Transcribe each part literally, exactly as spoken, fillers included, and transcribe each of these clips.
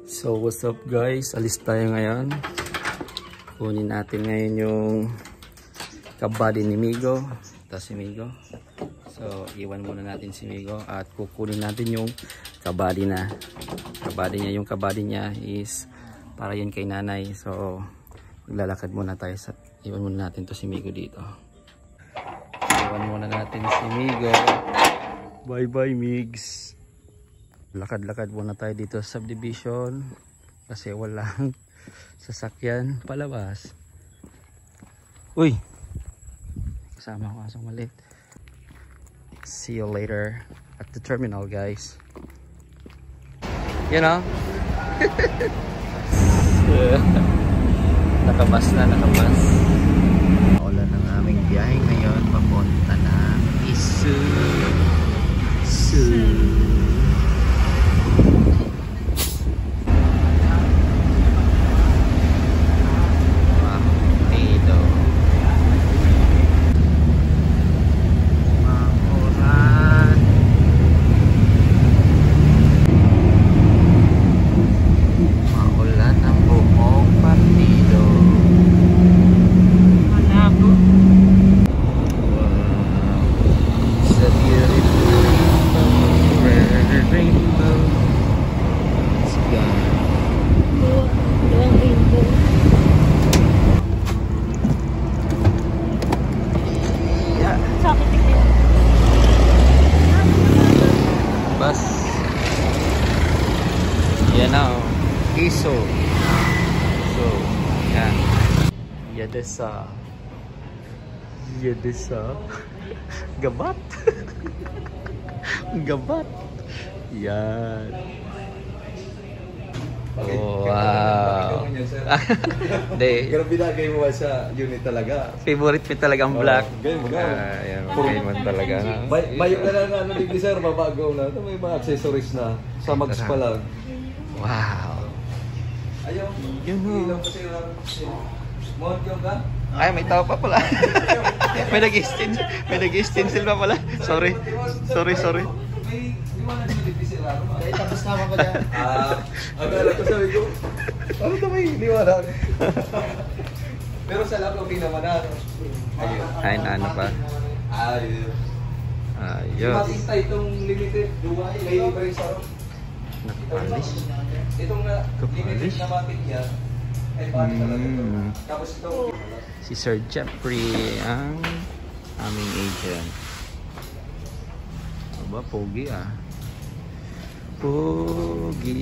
So what's up guys, alis tayo ngayon. Kunin natin ngayon yung kabady ni Migo. Ito si Migo. So iwan muna natin si Migo at kukunin natin yung kabady na kabady niya. Yung kabady niya is para yun kay nanay. So maglalakad muna tayo sa, iwan muna natin to si Migo dito. Iwan muna natin si Migo. Bye bye Migs. Lakad-lakad muna tayo dito sa subdivision kasi walang sasakyan palabas. Uy, kasama ko asong malit. See you later at the terminal guys. You know. Nakabas na, nakabas. Ulan ng aming biyahe ngayon papunta ng Isu Su. Yan na oh. Iso. So, yan. Yadesa. Yadesa. Gabat. Gabat. Yan. Oh, wow. Hindi. Grabe na kayo mo sa unit talaga. Favorite mo talaga ang black. Ganyan mo nga. Yan, okay man talaga. May ka na ano ni sir, mabago na. Ito may mga accessories na. Sa mags pa lang. Wow. Ayaw. Yun ho. Ilaw kasi lang. Mod yung ka? Ay, may tao pa pala. May nag-stencil. May nag-stencil pa pala. Sorry. Sorry, sorry. May liwanag yung dipisi lang. Ay, tapos naman ko dyan. Ah, agad ko sabi ko. Ano ito may liwanag? Pero sa lap okay naman na. Ayun. Ay, na ano pa. Ayun. Ayos. Makita itong limited. May libre sa ro. Nakapalis. Itong na limited na matik niya. Ay pati talaga ito. Mm. Tapos itong Si Sir Jeffrey ang aming agent. Aba, pogi ah. Pogi.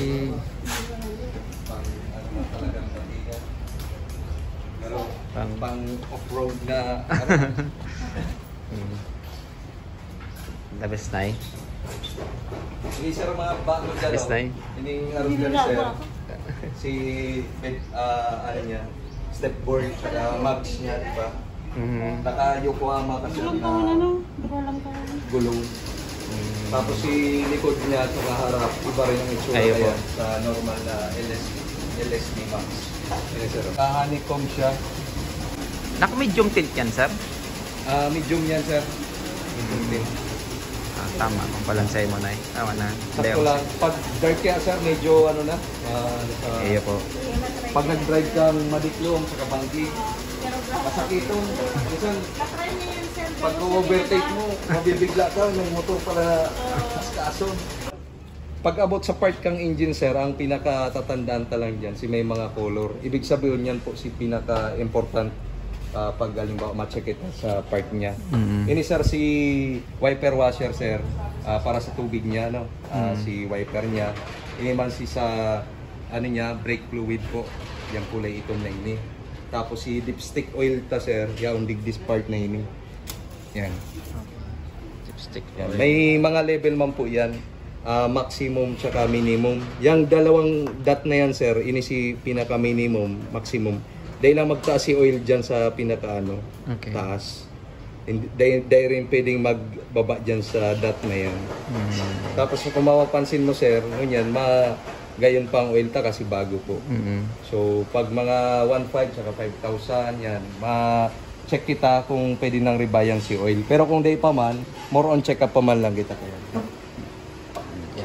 pang ano talagang patigan. Pero Pang, pang off-road na ano. hmm. The best na eh. Hindi sir mga bago dyan. Best na eh. Hindi aron dyan sir. Si ah ano niya, stepboard, uh, mags niya, di ba? Mm-hmm. Naka Yokohama kasi na gulong. Mm. Tapos si likod niya at harap, iba rin ang itsura Ayun po. kaya sa normal na L S D, L S D Max. Yes, sir. Ka-honeycomb siya. Naka-medium tilt yan, sir? Ah, medium yan, sir. Medium din. Ah, tama. Kung balansay mo na eh. Tama na. Sakto lang. Pag dark kaya, sir, medyo ano na. Uh, uh, Iyo po. pag nag-drive kang madiklong sa kabanggi, masakitong. Minsan, pag overtake mo, mabibigla ka ng motor para kaskason. Pag abot sa part kang engine, sir, ang pinakatatandaan talang dyan, si may mga color. Ibig sabihin yan po si pinaka-important uh, pag halimbawa ma-check it sa part niya. Mm-hmm. Ini sir, si wiper washer, sir, uh, para sa tubig niya, no? Uh, Mm-hmm. si wiper niya. Ini man si sa ano niya, brake fluid po. Yung kulay itom na ini. Tapos si dipstick oil ta, sir, yung digdis part na ini. Yan. Dipstick. Yan. May mga level man po yan. Uh, maximum tsaka minimum. Yung dalawang dot na yan, sir, ini si pinaka minimum, maximum. Dahil lang magtaas si oil dyan sa pinaka ano, Okay. taas. Dahil, dahil rin pwedeng magbaba dyan sa dot na yan. Mm-hmm. Tapos kung mapapansin mo, sir, ngunyan, ma gayon pang oil ta kasi bago po. Mm-hmm. So pag mga one point five tsaka five thousand yan, ma-check kita kung pwede nang rebayan si oil. Pero kung day pa man, more on check up pa man lang kita kaya. Okay.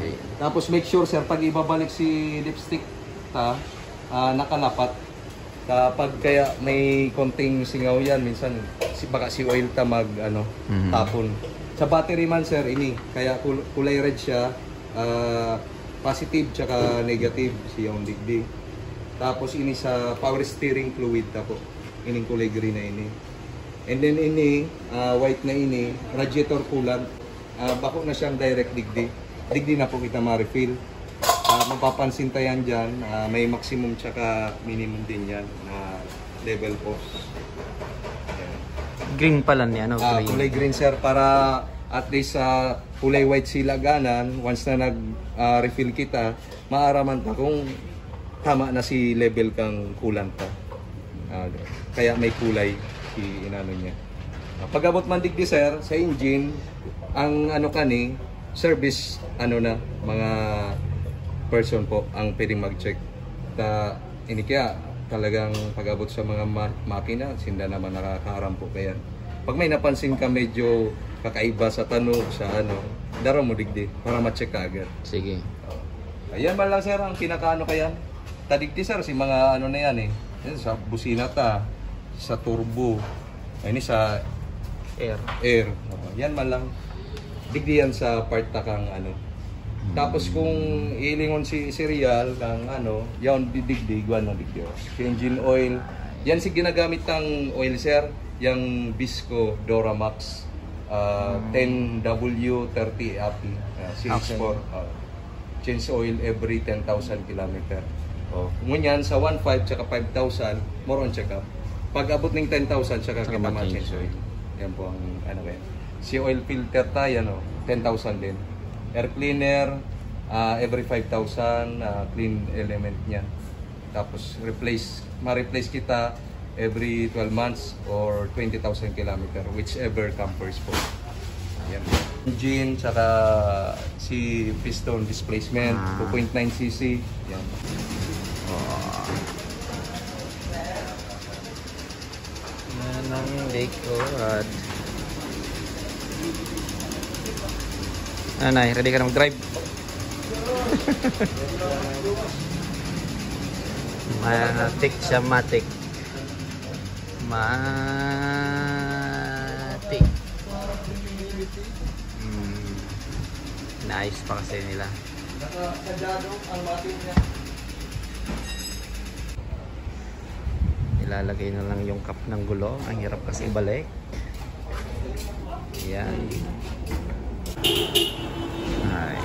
Tapos make sure sir, pag ibabalik si lipstick ta, uh, nakalapat. Kapag kaya may konting singaw yan, minsan si baka si oil ta mag ano, mm-hmm. tapon. Sa battery man sir, ini kaya kul kulay red siya, uh, positive tsaka negative siyang digdi. Tapos ini sa power steering fluid tapo, ining kulay green na ini. And then ini uh, white na ini, radiator coolant. Uh, bako na siyang direct digdi. Digdi na po kita ma-refill. Uh, mapapansin tayo yan dyan, uh, may maximum tsaka minimum din yan na level po. Ayan. Green pala niya, no? Uh, Green. Kulay green sir, para at least sa uh, kulay white silaganan, once na nag-refill uh, kita, maaraman pa kung tama na si level kang coolant pa. Uh, kaya may kulay si inano niya. Uh, pag-abot man digdi sir, sa engine, ang ano kani, service ano na, mga person po ang pwedeng mag-check. Ta ini kaya talagang pag-abot sa mga ma makina, sinda naman nakakaharap po kaya. Pag may napansin ka medyo kakaiba sa tanog sa ano, dara mo digdi para ma-check ka agad. Sige. Uh, ayan man lang sir ang pinakaano kaya. Tadigdi sir si mga ano na yan eh. Yan, sa busina ta, sa turbo, ay sa air. Air. Uh, yan man lang. Digdi yan sa part ta kang ano. Tapos kung ilingon si serial kang ano, yan digdig, guwan ng digdi. Engine oil, yan si ginagamit ng oil sir, yung Bisco Doramax uh, ten W thirty A P I, uh, series okay. four. Uh, change oil every ten thousand kilometer. Oh, ngunyan sa one point five tsaka five thousand, more on check up. Pag abot ng ten thousand tsaka kita ma-change oil. Yan po ang ano kaya. Si oil filter tayo, no, ten thousand din. Air cleaner, uh, every five thousand, uh, clean element niya. Tapos replace, ma-replace kita every twelve months or twenty thousand kilometer, whichever campers po. Yan. Engine, tsaka si piston displacement, ah. two point nine C C. Yan. Oh. Yan ang likod. Anay, ready ka na mag-drive? Matik siya, matik. Matik. Hmm. Nice pa kasi nila. Ilalagay na lang yung cup ng gulong. Ang hirap kasi ibalik. Yan. Ay.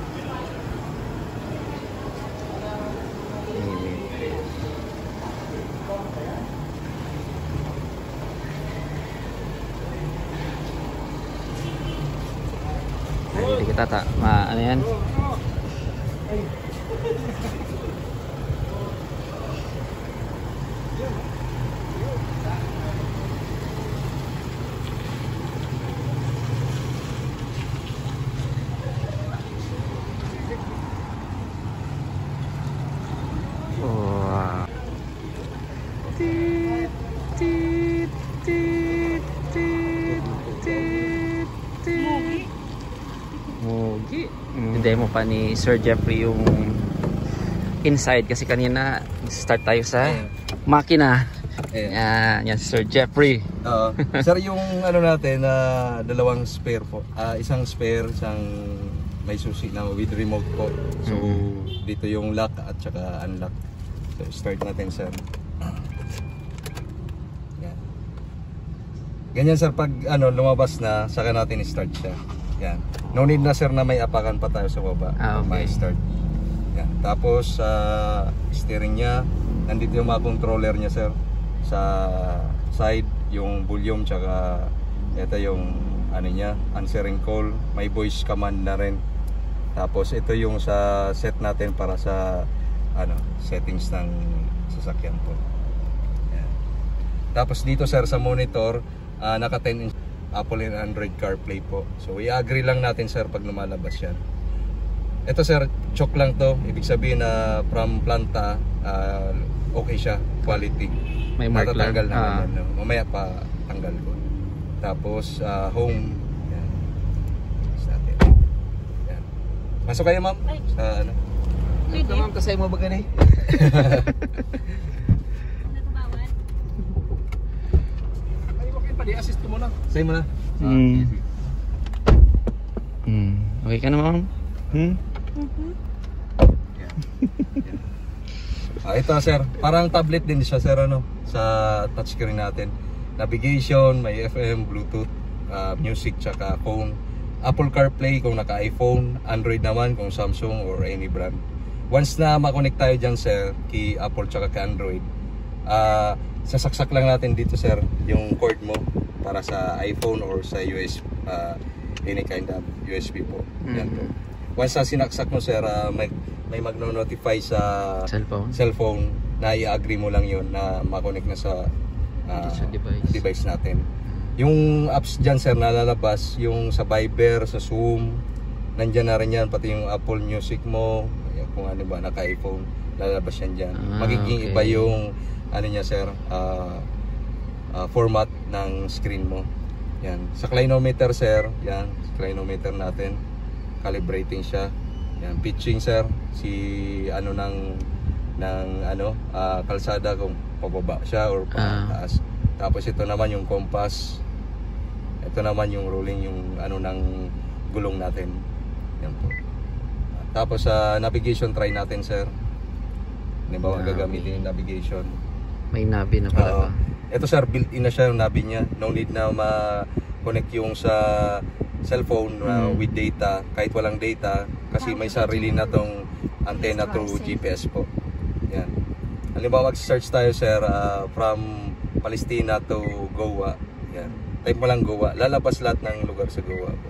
Ay, hindi kita ta. Ma, ano yan? Demo pa ni Sir Jeffrey yung inside kasi kanina start tayo sa makina. Yan, yan si Sir Jeffrey. Uh, sir, yung ano natin na uh, dalawang spare po. Uh, isang spare, isang may susi na with remote po. So mm-hmm. dito yung lock at saka unlock. So start natin sir. Yan. Ganyan sir, pag ano lumabas na, saka natin i-start siya. Yan. No need na sir na may apakan pa tayo sa baba. Ah, okay. May start. Yan. Tapos sa uh, steering niya, nandito yung mga controller niya sir. Sa side, yung volume tsaka ito yung ano niya, answering call, may voice command na rin. Tapos ito yung sa set natin para sa ano, settings ng sasakyan po. Yan. Tapos dito sir sa monitor, uh, naka ten inch Apple and Android CarPlay po. So i-agree lang natin sir pag lumalabas yan. Ito sir, choke lang to. Ibig sabihin na from planta, uh, okay siya, quality. May mark lang. Natatanggal naman ah. yan. No? Mamaya pa tanggal ko. Tapos uh, home. Yan. Yan. Masok kayo, ma'am. Sa ano? Pwede. Ma'am, kasay mo ba gani? Ay, okay pa, di-assist ko muna. Say mo na. Hmm. Hmm. Okay ka na, ma'am? Hmm? Ah, ito sir, parang tablet din siya sir ano, sa touchscreen natin. Navigation, may F M, Bluetooth, uh, music, tsaka phone. Apple CarPlay kung naka-iPhone, Android naman kung Samsung or any brand. Once na makonect tayo dyan sir, kay Apple tsaka kay Android, uh, sasaksak lang natin dito sir yung cord mo para sa iPhone or sa U S B, uh, any kind of U S B po. Yan po. Once na sinaksak mo sir, uh, may, may magno-notify sa Cellphone? cellphone na i-agree mo lang yun na makonect na sa, uh, Sa device. device natin. Yung apps dyan sir na lalabas, yung sa Viber, sa Zoom, nandyan na rin yan, pati yung Apple Music mo, kung ano ba, naka-iPhone, lalabas yan dyan. Ah, Magiging okay. iba yung ano niya sir, uh, uh, format ng screen mo. Yan. Sa clinometer sir, yan, sa clinometer natin, calibrating siya. Yan, pitching sir, si ano ng ng ano, uh, kalsada kung pababa siya or pataas. Ah. Tapos ito naman yung compass. Ito naman yung rolling, yung ano ng gulong natin. Yan po. Tapos sa uh, navigation try natin sir. Hindi ba gagamitin yung navigation? May nabi na pala Uh, ba? ito sir, built-in na siya yung nabi niya. No need na ma-connect yung sa cellphone uh, Mm. with data, kahit walang data, kasi may sarili na tong antenna through G P S po. Yan. Halimbawa mag-search tayo sir uh, from Palestina to Goa. Yan. Type mo lang Goa, lalabas lahat ng lugar sa Goa po.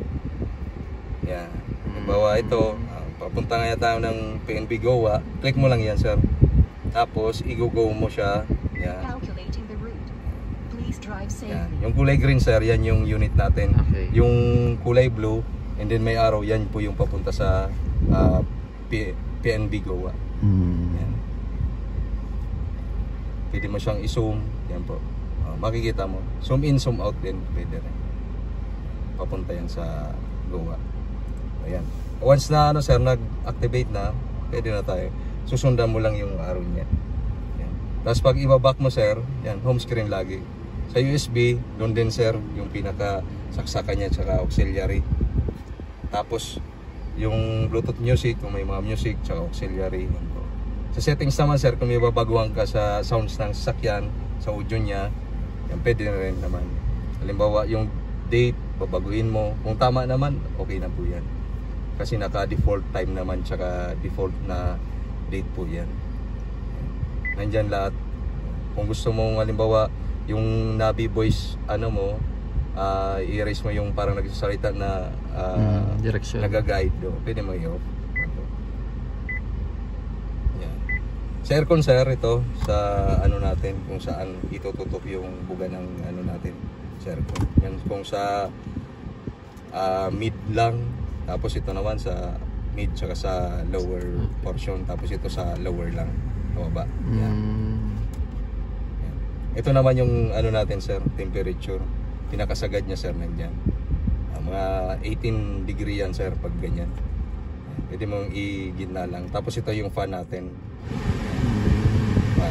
Yan. Halimbawa ito, uh, papunta nga tayo ng P N B Goa, click mo lang yan sir. Tapos i-go-go mo siya. Yan. Calculating the route. Please drive Yan. safely. Yung kulay green sir, yan yung unit natin. Okay. Yung kulay blue, and then may arrow, yan po yung papunta sa uh, P N B Goa. Hmm. Yan. Pwede mo siyang i-zoom. Yan po. Uh, makikita mo. Zoom in, zoom out din. Pwede rin. Papunta yan sa Goa. Ayan. Once na ano sir, nag-activate na, pwede na tayo. Susundan mo lang yung arrow niya. Yan. Tapos pag ibaback mo sir, yan, home screen lagi. Sa U S B, doon din sir, yung pinaka saksakan niya tsaka auxiliary. Tapos yung Bluetooth music, kung may mga music tsaka auxiliary. Yan po. Sa settings naman sir, kung may babaguhan ka sa sounds ng sasakyan, sa audio niya, yan pwede na rin naman. Halimbawa yung date, babaguhin mo. Kung tama naman, okay na po yan. Kasi naka-default time naman tsaka default na date po yan. Nandyan lahat. Kung gusto mo halimbawa yung Navi voice ano mo, uh, i-erase mo yung parang nagsasalita na uh, Mm, direction. nag-guide do. Pwede mo i-off. Yan. Sa aircon sir, ito sa ano natin kung saan itututok yung buga ng ano natin sa aircon. Yan kung sa uh, mid lang, tapos ito naman sa mid tsaka sa lower portion, tapos ito sa lower lang, baba. Yan. Hmm. Yan. Ito naman yung ano natin sir, temperature. Pinakasagad niya sir nandiyan. Uh, mga eighteen degree yan sir pag ganyan. Yan. Pwede mong i-gitna lang. Tapos ito yung fan natin. Fan.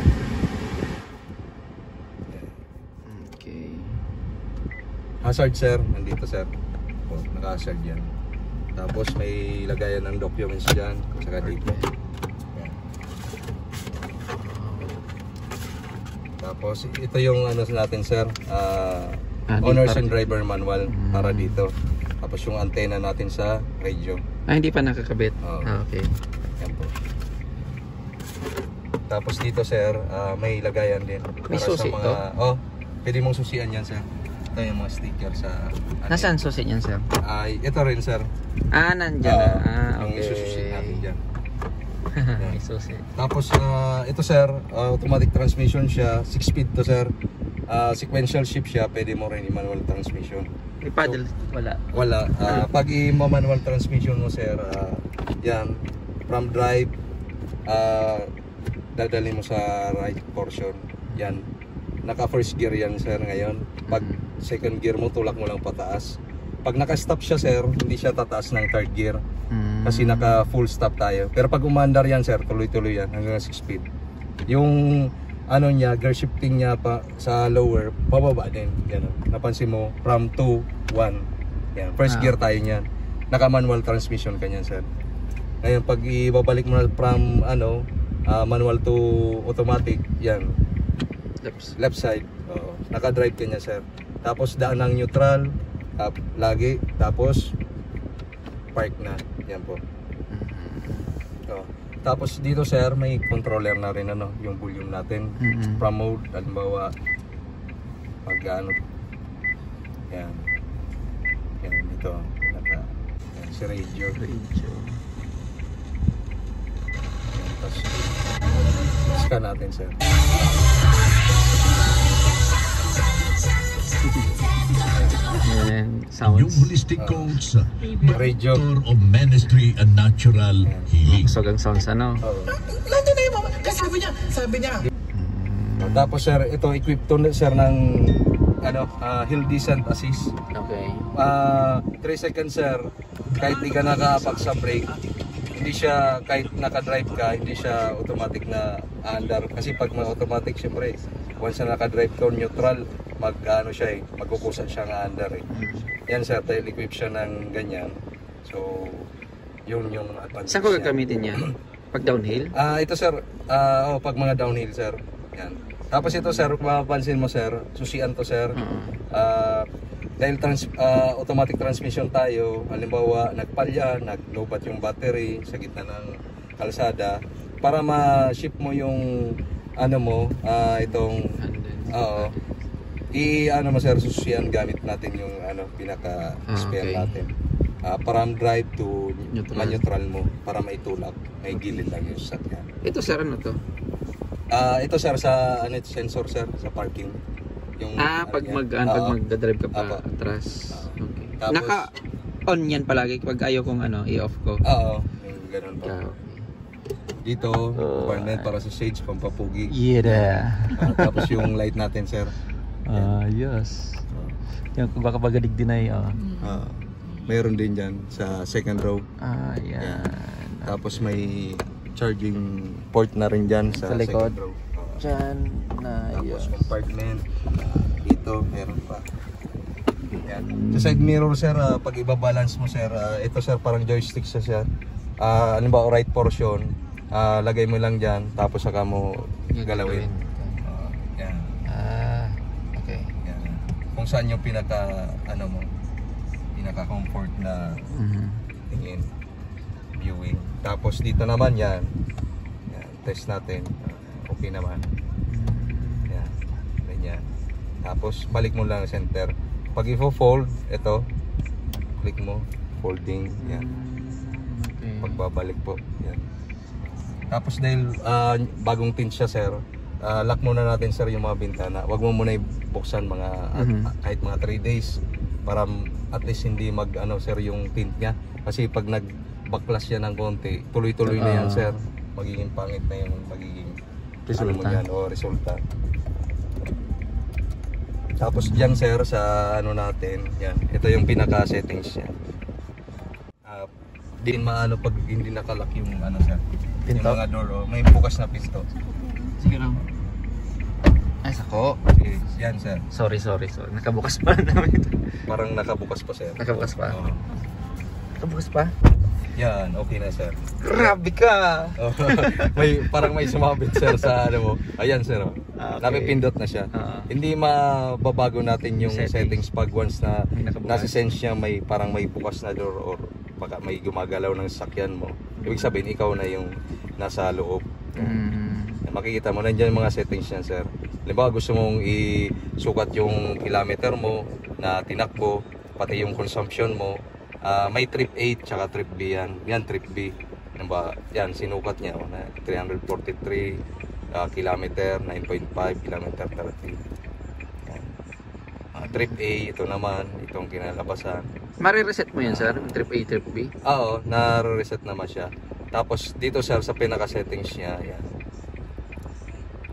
Yan. Okay. Hazard sir, nandito sir. Oh, naka-hazard yan. Tapos may lagayan ng documents dyan, saka dito. Yan. Tapos ito yung ano natin sir, uh, Ah, di- owners para- and driver manual Mm. para dito. Tapos yung antenna natin sa radio. Ah, hindi pa nakakabit? Oo. Ah, okay. Yan po. Tapos dito sir, ah, may lagayan din. May para susi sa mga, to? oh, pwede mong susian yan sir. Ito yung mga sticker sa ano. Nasaan susi niyan, sir? Ay, ito rin sir. Ah, nandyan na. Ah, Ah, yung okay. isususi natin dyan. May susi. Tapos ah, ito sir, ah, automatic transmission siya, six speed to sir. Ah, sequential shift siya, pwede mo rin i-manual transmission. May paddle? Wala. Wala. Ah, pag i-manual transmission mo sir, ah, yan, from drive, ah, dadali mo sa right portion. Yan. Naka first gear yan sir ngayon. Pag second gear mo, tulak mo lang pataas. pag naka-stop siya sir, hindi siya tataas ng third gear. Mm. Kasi naka full stop tayo. Pero pag umandar yan sir, tuloy-tuloy yan hanggang six speed. Yung ano niya, gear shifting niya pa sa lower, pababa din. Yan, napansin mo, from two, one. Yan, first Ah. gear tayo niyan. Naka-manual transmission kanyan sir. Ngayon, pag ibabalik mo na from ano, ah, manual to automatic, yan, Left. left side. Oo, naka-drive kanya sir. Tapos daan ng neutral, up, lagi. Tapos park na. Yan po. Oo. Tapos dito sir, may controller na rin ano, yung volume natin. Mm-mm. From mode, halimbawa pag ano. Yan. Yan dito. Naka, yan, si radio. Radio. Yan, tapos scan natin sir. And Yung sounds. holistic coach, Radio. Doctor of Ministry and Natural Healing. So ang sounds ano? Oo. Nandun na yung mama. Kasi sabi niya, sabi niya, Oh, tapos sir, ito equipped to sir ng ano, ah, hill descent assist. Okay. Ah, three seconds sir, kahit di ka naka-apak sa brake, hindi siya, kahit naka-drive ka, hindi siya automatic na aandar. Kasi pag ma-automatic, syempre, once na naka-drive ka neutral, mag ano siya eh, magkukusa siya ng aandar eh. Yan sir, dahil equip siya ng ganyan. So, yun yung advantage Saan ko niya. gagamitin niya? Pag downhill? Ah, ito sir, ah, oh, pag mga downhill sir. Yan. Tapos ito sir, kung mapapansin mo sir, susian to sir. Oo. Ah, dahil trans, ah, automatic transmission tayo, halimbawa nagpalya, naglobat yung battery sa gitna ng kalsada, para ma-ship mo yung ano mo, ah, itong And then, oo, i ano mo sir, susian gamit natin yung ano pinaka spare Ah, okay. natin. Ah, from drive to Neutral. neutral mo para maitulak, may gilid lang yung sasakyan. ito sir, ano to? Ah, ito sir sa ano ito, sensor sir sa parking. Yung Ah, ano pag yan. mag, ano, pag Oo. magdadrive ka pa Apo. atras. Okay. Tapos- Naka-on yan palagi pag ayaw kong ano, i-off ko. Oo, yung ganun po. Ah, Dito, Oh. burnet para sa shades, pampapugi. yeah. Ah, tapos yung light natin sir. Ah, yes. Yung baka bagadig din ay, oh. Ah, mayroon din dyan sa second row. Ah, yan. Tapos may charging port na rin dyan sa, Sa likod? second row. Ah, Diyan na, tapos yes. compartment. Ah, dito, meron pa. Yan. Sa side mirror sir, ah, pag ibabalance mo sir, ah, ito sir parang joystick siya sir. Ah, ano ba, right portion, ah, lagay mo lang dyan, tapos saka mo galawin. Ah, yan. Ah, okay. Yan. Kung saan yung pinaka, ano mo, pinaka comfort na Mhm. tingin, viewing. Tapos dito naman yan, yan, test natin, Ah, okay naman. Yan, ganyan. Tapos balik mo lang center. Pag i-fold, ito, click mo, folding, yan. Okay. Pagbabalik po, yan. Tapos dahil ah, bagong tint siya sir, ah, lock muna natin sir yung mga bintana. Huwag mo muna ibuksan mga at- Mhm. kahit mga three days para at least hindi mag ano sir yung tint niya. Kasi pag nag backflash yan ng konti, tuloy-tuloy na yan Ah. sir. Magiging pangit na yung magiging Resulta. ano mo yan, o resulta. Tapos diyan sir sa ano natin, yan. Ito yung pinaka settings niya. Ah, din maano pag hindi nakalock yung ano sir. Yung Pinto? mga door, oh, may bukas na pinto. Sige lang. Ay, sako. Okay, yan sir. Sorry, sorry, sorry. Nakabukas pa namin ito. Parang nakabukas pa sir. Nakabukas pa? Oo. Nakabukas pa? Yan, okay na sir. Grabe ka! Oh, may parang may sumabit sir sa ano mo. Ayan sir. Oh. Ah, okay. Napipindot na siya. Ah. Hindi mababago natin yung Settings. settings, pag once na May nakabukas. nasa-sense niya may parang may bukas na door or baka may gumagalaw ng sasakyan mo. Ibig sabihin ikaw na yung nasa loob. Mm. Makikita mo nandiyan yung mga settings niyan sir. Halimbawa gusto mong isukat yung kilometer mo na tinakbo, pati yung consumption mo. Ah, may trip eight tsaka trip B yan. Yan trip B. Ano ba? Yan sinukat niya oh, na three hundred forty-three uh, kilometer, nine point five kilometer per day. Yan. Ah, trip A ito naman, itong kinalabasan. Mare-reset mo yan, sir? Trip A, trip B? Ah, Oo, na-reset naman siya. Tapos dito sir sa pinaka settings niya, yan.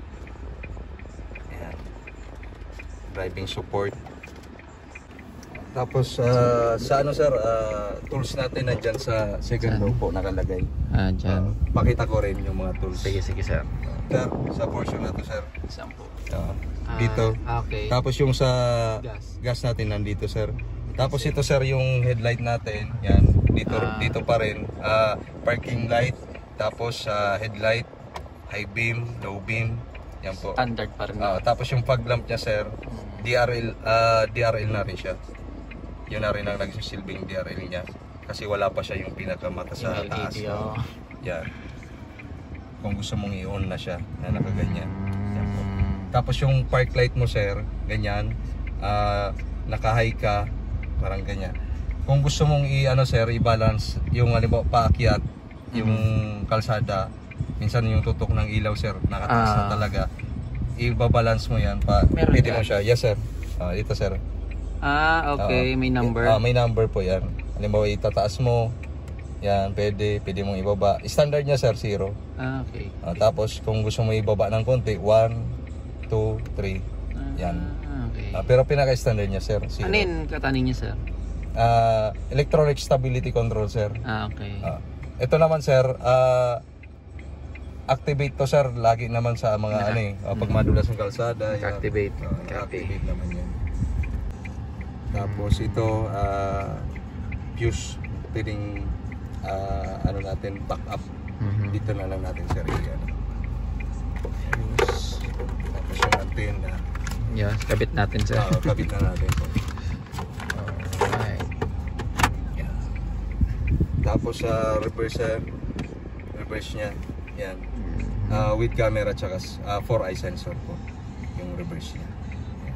Yan. Driving support. Tapos ah, sa ano sir, ah, tools natin nandyan sa second row po nakalagay. Ah, Ah, dyan. pakita ko rin yung mga tools. Sige, sige sir. Sir, sa portion na to sir. Saan po? Ah, Ah, dito. Okay. Tapos yung sa Gas. gas natin nandito sir. Tapos ito sir yung headlight natin. Yan, dito Ah. dito pa rin. Ah, parking light, tapos ah, headlight, high beam, low beam. Yan po. Standard pa rin. Ah, tapos yung fog lamp niya sir, D R L ah, D R L na rin siya. Yun na rin ang nagsisilbing D R L niya. Kasi wala pa siya yung pinakamata sa Yung L E D, taas. oh. Yan. Kung gusto mong i-on na siya, na nakaganyan. Yan po. Mm. Tapos yung park light mo sir, ganyan, ah, naka-high ka, parang ganyan. Kung gusto mong i-ano sir, i-balance yung halimbawa paakyat, yung kalsada, minsan yung tutok ng ilaw sir, nakataas na Ah. talaga. I-balance mo yan pa. Meron Pwede ka? mo siya. Yes sir. Ah, dito sir. Ah, okay. Ah, May number. Ah, may number po yan. Halimbawa itataas mo, yan, pwede, pwede mong ibaba. Standard niya sir, zero. Ah, okay. Ah, tapos kung gusto mo ibaba ng konti, one, two, three. Yan. Ah, okay. Ah, pero pinaka-standard niya sir, zero. Ano yun katanin niya, sir? Ah, electronic stability control sir. Ah, okay. Ah, ito naman sir, ah, activate to sir, lagi naman sa mga Naka- ano eh, ah, pag madulas ng kalsada. yan. Activate. Ah, Copy. activate naman yan. Tapos ito, ah, fuse, pwedeng ah, ano natin, back up. Mhm. Dito na lang natin sir. Yan. Fuse. Tapos yung antena. Yes, kabit natin, sir. Ah, kabit na natin po. Alright. Yan. Tapos sa reverse sir, reverse niya, yan. Ah, with camera tsaka uh, four eye sensor po yung reverse niya. Yan.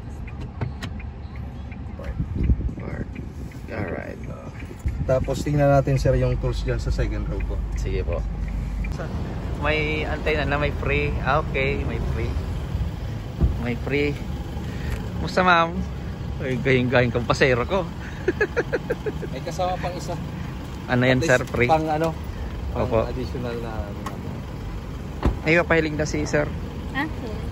Park. Park. Alright. Ah, tapos tingnan natin sir yung tools dyan sa second row po. Sige po. May antena na, may free. Ah, okay. May free. May free. Musta, ma'am? Ay, gayong-gayong kang pasero ko. May kasama pang isa. Ano yan, At sir? least Free? Pang ano? Pang Opo. additional na ano natin. Ay, papahiling na si sir. Ah,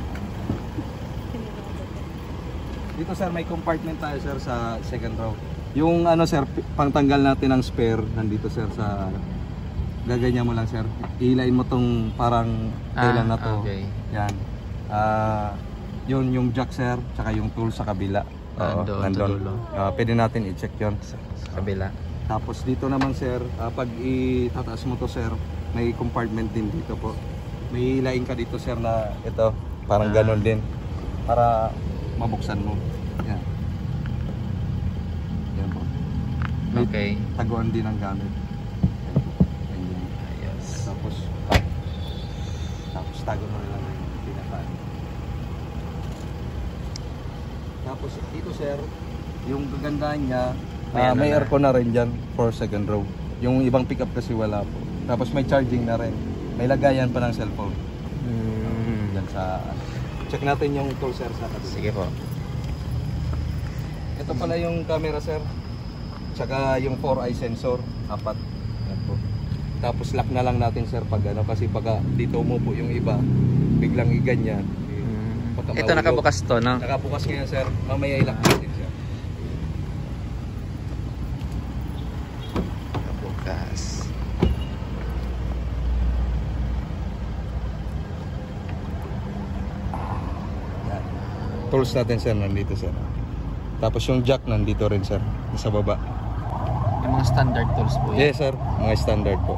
Dito sir, may compartment tayo sir sa second row. Yung ano sir, pi- pangtanggal natin ng spare nandito sir sa gaganyan mo lang sir. Ihilain mo tong parang kailan na to. okay. Yan. Ah, yun yung jack sir, tsaka yung tool sa kabila. Oo, Nandun, nandun. sa dulo. Ah, pwede natin i-check yun. Sa, sa kabila. Tapos dito naman sir, ah, pag itataas mo to sir, may compartment din dito po. May hilain ka dito sir na ito, parang Ah. ganon din. Para mabuksan mo. Yan. Yan po. May Okay. taguan din ang gamit. Yan. Yan. Ayos. Tapos, tapos tago mo na lang yung pinakaan. Tapos dito sir, yung kagandahan niya, May ah, ano may na. aircon na rin dyan for second row. Yung ibang pickup kasi wala po. Tapos may charging na rin. May lagayan pa ng cellphone. Mm. Dyan sa, check natin yung tool sir sa kabila. Sige po. Ito pala yung camera sir. Tsaka yung four eye sensor, apat. Yan po. Tapos lock na lang natin sir pag ano, kasi pag dito mo po yung iba, biglang iganyan. Mm. Pagka Ito mahulog. nakabukas to, no? Nakabukas ngayon sir, mamaya i-lock natin sir. Nakabukas. Yan. Tools natin sir, nandito sir. Tapos yung jack nandito rin sir, sa baba. Yung mga standard tools po yan. Yes sir, mga standard po.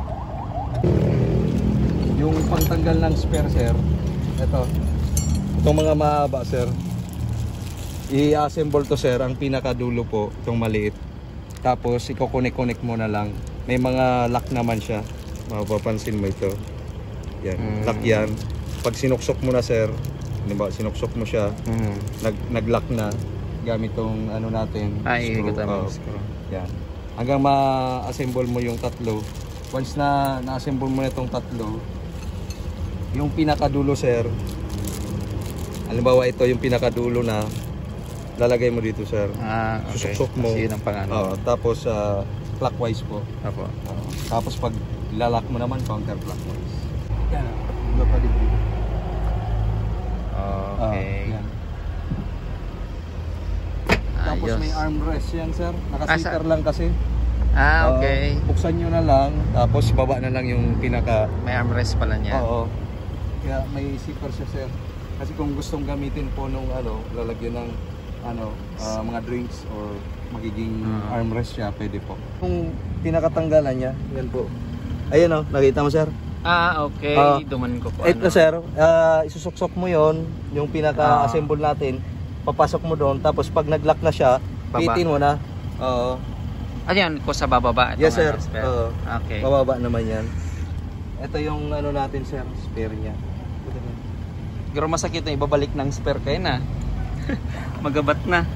Yung pangtanggal ng spare sir, ito. Itong mga mahaba sir, i-assemble to sir, ang pinakadulo po, itong maliit. Tapos iko-connect-connect mo na lang. May mga lock naman siya. Mapapansin mo ito. Yan, Mm. lock yan. Pag sinuksok mo na sir, diba, sinuksok mo siya, Mm. nag nag-lock na gamit tong ano natin. Ay, screw. ikutan mo. Oo. Yan. Hanggang ma-assemble mo yung tatlo. Once na na-assemble mo na itong tatlo, yung pinakadulo sir, halimbawa ito yung pinakadulo na, lalagay mo dito sir. Ah, okay. Susuksok mo. Kasi yun ang pangano. Oo, tapos ah, clockwise po. Apo. Oo. Tapos pag lalak mo naman, counterclockwise. Yan. Ano pa dito? Okay. Ah, yan. Tapos Tapos Ayos. may armrest yan, sir. Naka-seater Ah, sa- lang kasi. Ah, Uh, okay. buksan nyo na lang, tapos baba na lang yung pinaka... May armrest pala niya. Oo. Kaya may zipper siya, sir. Kasi kung gustong gamitin po nung ano, lalagyan ng ano, ah, mga drinks or magiging Ah. armrest siya, pwede po. Kung pinakatanggalan niya, yan po. Ayan o, nakita mo, sir? Ah, okay. Ah, Duman ko po. Ito, ano. sir, ah, isusuksok mo yon, yung pinaka-assemble natin, papasok mo doon, tapos pag nag-lock na siya, Baba. pitin mo na. Oo. Ano yan? Ko sa bababa? Itong Yes, sir. ano, spare? Oo. Okay. Bababa naman yan. Ito yung ano natin, sir, spare niya. Pero masakit na ibabalik ng spare kayo na. Magabat na.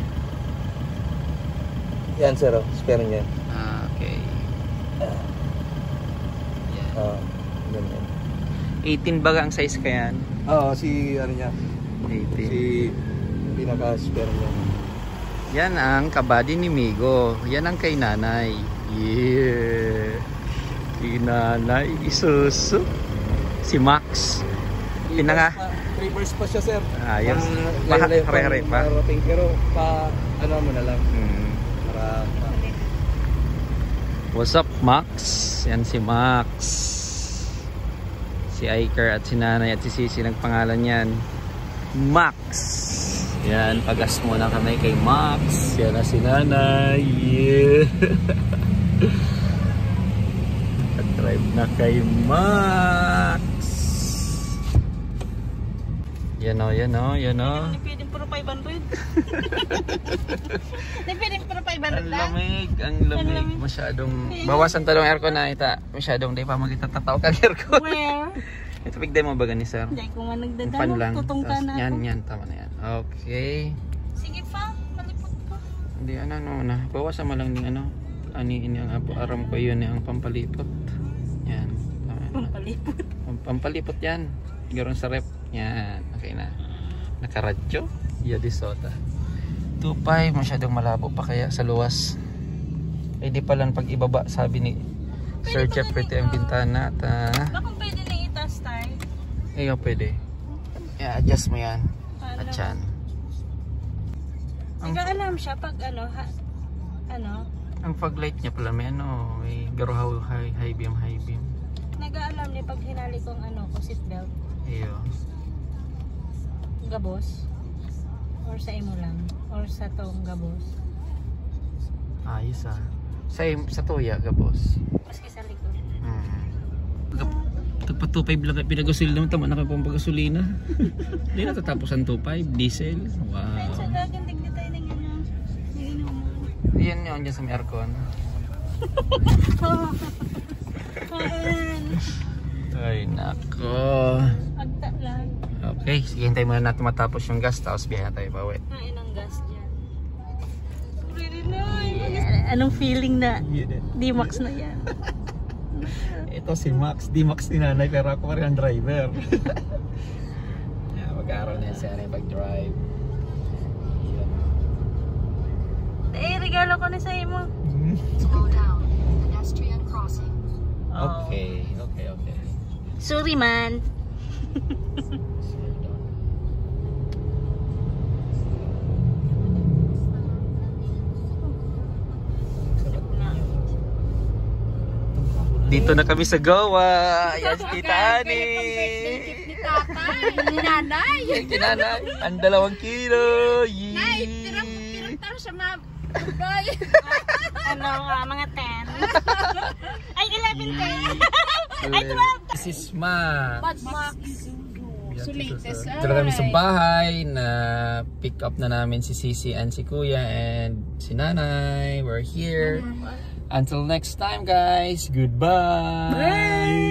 Yan, sir, oh, spare niya. Ah, okay. Yan. Oo. Ganyan. eighteen baga ang size kayan? Oo, si ano niya, eighteen. si pinaka-spare niya. Yan ang kabady ni Migo. Yan ang kay nanay. Yeah. Kay nanay. Isuso. Si Max. Pinaka. three bars pa siya, sir. Ayos. Pa, Pa- layo-layo hare-hare pa. marating, pero pa, ano mo na lang. Hmm. Para, pa. What's up, Max? Yan si Max. Si Iker at si nanay at si Sisi nagpangalan yan. Max. Yan, pagas muna kami kay Max. Yan na si nanay. Yeah. Nag-drive na kay Max. Yan o, yan o, yan o. Hindi pwedeng puro five hundred. Hindi pwedeng puro five hundred Ang lang. lamig, ang Ang lamig. lamig. Masyadong, bawasan talong aircon na ita. Masyadong di pa magtatataw kang aircon. Where? Ito pigday mo ba gani, sir? Hindi ko nga Yung nagdadalo. fan lang. Tutong ka Tapos na yan, ako. yan, tama na yan. Okay. Sige pa, malipot pa. Hindi, ano, ano, na. Bawasan mo lang ng ano. Ani, ini ang apo, aram ko yun, ang pampalipot. Yan. Tama na. Pampalipot. Pam- Pampalipot yan. Garon sa rep. Yan. Okay na. Nakaradyo. Yadi Sota. two five. Masyadong malabo pa kaya sa luwas. Eh di palang pag ibaba, sabi ni Sir Pwede Jeffrey pala ang dito. bintana. Ta. Baka pwede na itas tayo. Ayun, pwede. Yeah, adjust mo yan. Paano? At yan. Hindi ka alam siya pag ano, ha, ano, Ang fog light niya pala may ano, may garuhaw high, high beam, high beam. nag-aalam niya pag hinali kong ano, ko seatbelt. Iyo. Gabos. Or sa imo lang. Or sa tong gabos. Ayos ah. Sa, sa tuya, gabos. Maski sa likod. Hmm. Tagpa-two five lang pinagasolina naman, tama na kayo pang pagasolina. Hindi na tatapos ang two five, diesel. Ayun, sa Wow. gagandig na tayo ng ano. Inuman. Yan yun, dyan sa may aircon. Kaan. Ay, nako. Agta lang. Okay, sige, hintayin muna natin matapos yung gas, tapos biyahe na tayo bawi. Kain ng gas dyan. Really nice. Anong feeling na D-Max na yan? Ito si Max, di Max ni nanay, pero ako pa rin ang driver. Yeah, mag-aaral na yan siya na yung pag-drive. Eh, regalo ko na sa imo. Slow down. Pedestrian crossing. Okay, okay, okay. Sorry man. Dito na kami sa Goa. Ayan si Tita Ani. Ni tatay, ni nanay. Ayan si nanay. Ang dalawang kilo. Yee. Nay, pirang pirang taro sa mga boy. Ano nga, mga ten. Ay, eleven ten. Ay, twelve. This is Ma. Bad Max. So latest. Dito na kami sa bahay na pick up na namin si Sisi and si Kuya and si Nanay. We're here. Until next time, guys. Goodbye. Bye.